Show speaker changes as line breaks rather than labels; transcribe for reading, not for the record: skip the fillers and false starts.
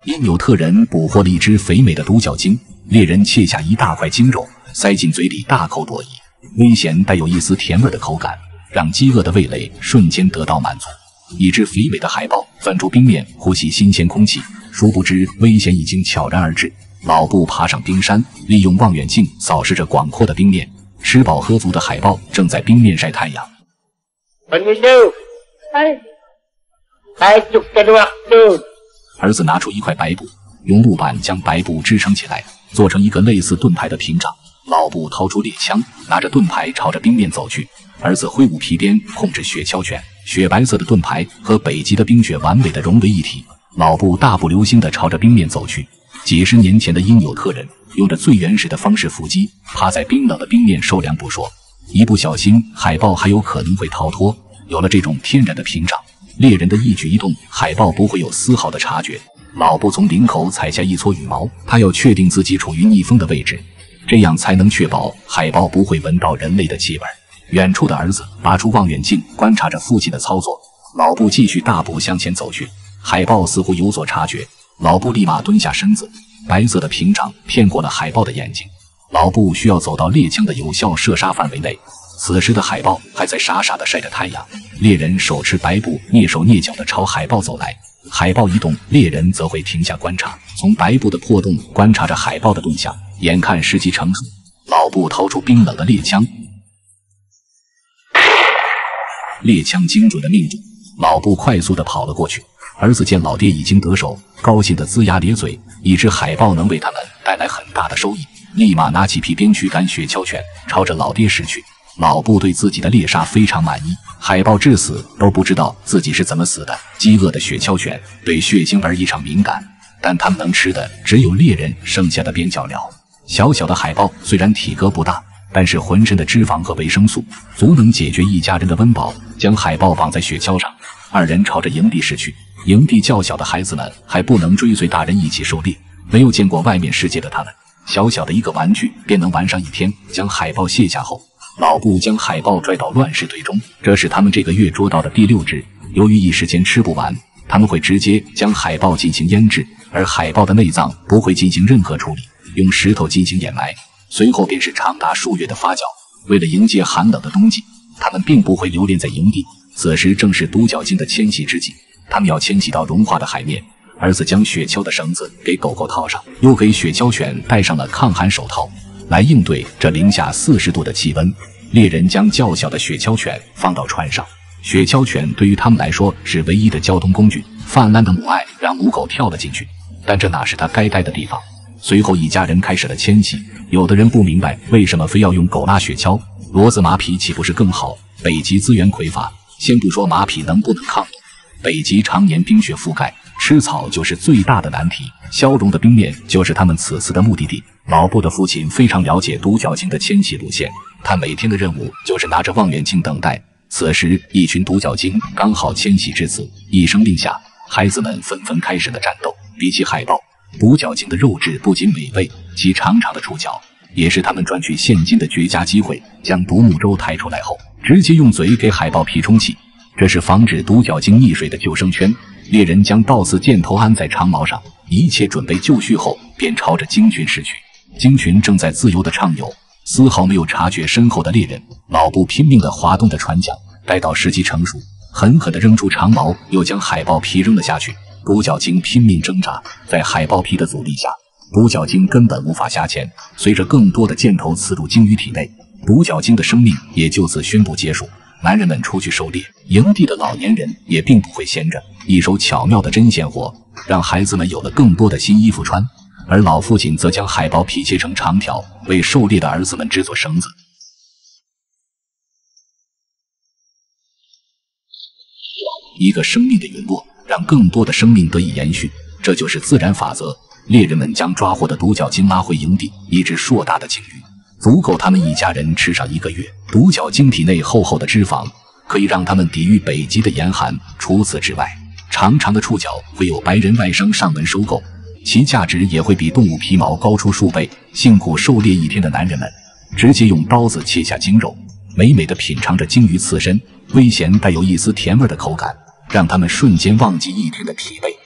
因纽特人捕获了一只肥美的独角鲸，猎人切下一大块鲸肉，塞进嘴里大口朵颐，危险带有一丝甜味的口感，让饥饿的味蕾瞬间得到满足。一只肥美的海豹钻出冰面，呼吸新鲜空气，殊不知危险已经悄然而至。老布爬上冰山，利用望远镜扫视着广阔的冰面。吃饱喝足的海豹正在冰面晒太阳。儿子拿出一块白布，用木板将白布支撑起来，做成一个类似盾牌的屏障。老布掏出猎枪，拿着盾牌朝着冰面走去。儿子挥舞皮鞭控制雪橇犬，雪白色的盾牌和北极的冰雪完美的融为一体。老布大步流星地朝着冰面走去。几十年前的因纽特人用着最原始的方式伏击，趴在冰冷的冰面受凉不说，一不小心海豹还有可能会逃脱。有了这种天然的屏障，猎人的一举一动海豹不会有丝毫的察觉。老布从领口采下一撮羽毛，他要确定自己处于逆风的位置，这样才能确保海豹不会闻到人类的气味。远处的儿子拔出望远镜观察着父亲的操作，老布继续大步向前走去。海豹似乎有所察觉，老布立马蹲下身子，白色的屏障骗过了海豹的眼睛。老布需要走到猎枪的有效射杀范围内。此时的海豹还在傻傻地晒着太阳，猎人手持白布蹑手蹑脚地朝海豹走来。海豹一动，猎人则会停下观察，从白布的破洞观察着海豹的动向。眼看时机成熟，老布掏出冰冷的猎枪，猎枪精准地命中。老布快速地跑了过去。儿子见老爹已经得手，高兴地龇牙咧嘴，一只海豹能为他们带来很大的收益，立马拿起皮鞭驱赶雪橇犬，朝着老爹驶去。老布对自己的猎杀非常满意，海豹至死都不知道自己是怎么死的。饥饿的雪橇犬对血腥味异常敏感，但它们能吃的只有猎人剩下的边角料。小小的海豹虽然体格不大，但是浑身的脂肪和维生素足能解决一家人的温饱。将海豹绑在雪橇上，二人朝着营地驶去。营地较小的孩子们还不能追随大人一起狩猎，没有见过外面世界的他们，小小的一个玩具便能玩上一天。将海豹卸下后，老布将海豹拽到乱石堆中，这是他们这个月捉到的第6只。由于一时间吃不完，他们会直接将海豹进行腌制，而海豹的内脏不会进行任何处理，用石头进行掩埋，随后便是长达数月的发酵。为了迎接寒冷的冬季，他们并不会留恋在营地。此时正是独角鲸的迁徙之际，他们要迁徙到融化的海面。儿子将雪橇的绳子给狗狗套上，又给雪橇犬戴上了抗寒手套，来应对这零下40度的气温。猎人将较小的雪橇犬放到船上，雪橇犬对于他们来说是唯一的交通工具。泛滥的母爱让母狗跳了进去，但这哪是它该待的地方。随后一家人开始了迁徙，有的人不明白为什么非要用狗拉雪橇，骡子马匹岂不是更好？北极资源匮乏，先不说马匹能不能抗冻，北极常年冰雪覆盖，吃草就是最大的难题。消融的冰面就是他们此次的目的地。老布的父亲非常了解独角鲸的迁徙路线，他每天的任务就是拿着望远镜等待。此时一群独角鲸刚好迁徙至此，一声令下，孩子们纷纷开始了战斗。比起海豹，独角鲸的肉质不仅美味，其长长的触角也是他们赚取现金的绝佳机会。将独木舟抬出来后，直接用嘴给海豹皮充气，这是防止独角鲸溺水的救生圈。猎人将倒刺箭头安在长矛上，一切准备就绪后，便朝着鲸群驶去。鲸群正在自由地畅游，丝毫没有察觉身后的猎人。老布拼命地滑动着船桨，待到时机成熟，狠狠地扔出长矛，又将海豹皮扔了下去。独角鲸拼命挣扎，在海豹皮的阻力下，独角鲸根本无法下潜。随着更多的箭头刺入鲸鱼体内，独角鲸的生命也就此宣布结束。男人们出去狩猎，营地的老年人也并不会闲着，一手巧妙的针线活让孩子们有了更多的新衣服穿，而老父亲则将海豹皮切成长条，为狩猎的儿子们制作绳子。一个生命的陨落，让更多的生命得以延续，这就是自然法则。猎人们将抓获的独角鲸拉回营地，一只硕大的鲸鱼足够他们一家人吃上1个月。独角鲸体内厚厚的脂肪可以让他们抵御北极的严寒，除此之外，长长的触角会有白人外商上门收购，其价值也会比动物皮毛高出数倍。辛苦狩猎一天的男人们直接用刀子切下鲸肉，美美地品尝着鲸鱼刺身，微咸带有一丝甜味的口感，让他们瞬间忘记一天的疲惫。